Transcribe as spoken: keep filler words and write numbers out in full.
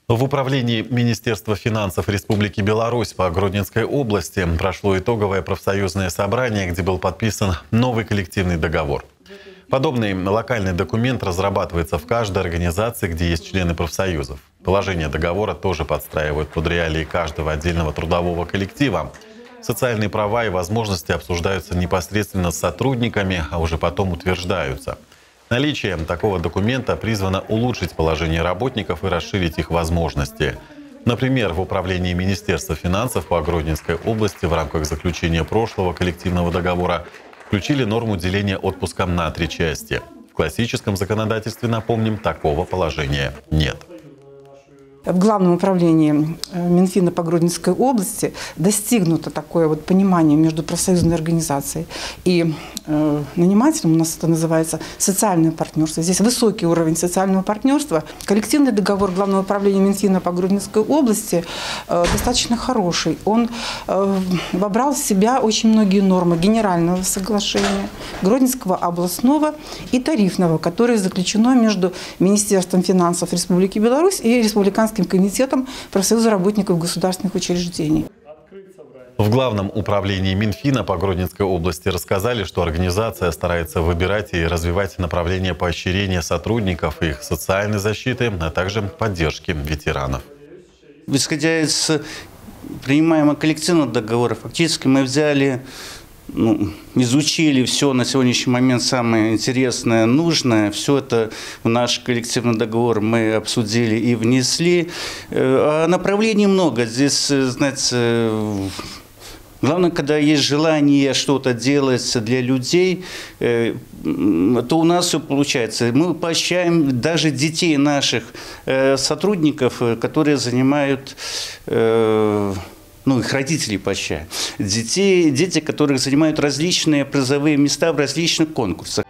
В управлении Министерства финансов Республики Беларусь по Гродненской области прошло итоговое профсоюзное собрание, где был подписан новый коллективный договор. Подобный локальный документ разрабатывается в каждой организации, где есть члены профсоюзов. Положения договора тоже подстраивают под реалии каждого отдельного трудового коллектива. Социальные права и возможности обсуждаются непосредственно с сотрудниками, а уже потом утверждаются. Наличие такого документа призвано улучшить положение работников и расширить их возможности. Например, в управлении Министерства финансов по Гродненской области в рамках заключения прошлого коллективного договора включили норму деления отпуска на три части. В классическом законодательстве, напомним, такого положения нет. В Главном управлении Минфина по Гродненской области достигнуто такое вот понимание между профсоюзной организацией и э, нанимателем, у нас это называется социальное партнерство. Здесь высокий уровень социального партнерства. Коллективный договор Главного управления Минфина по Гродненской области э, достаточно хороший. Он э, вобрал в себя очень многие нормы Генерального соглашения, Гродненского областного и тарифного, которое заключено между Министерством финансов Республики Беларусь и Республиканским комитетом профсоюза работников государственных учреждений. В Главном управлении Минфина по Гродненской области рассказали, что организация старается выбирать и развивать направления поощрения сотрудников, их социальной защиты, а также поддержки ветеранов. Исходя из принимаемого коллективного договора, фактически мы взяли, ну, изучили все на сегодняшний момент самое интересное, нужное. Все это в наш коллективный договор мы обсудили и внесли. А направлений много. Здесь, знаете, главное, когда есть желание что-то делать для людей, то у нас все получается. Мы поощряем даже детей наших сотрудников, которые занимают... Ну, их родителей поощряют. Детей, дети, которые занимают различные призовые места в различных конкурсах.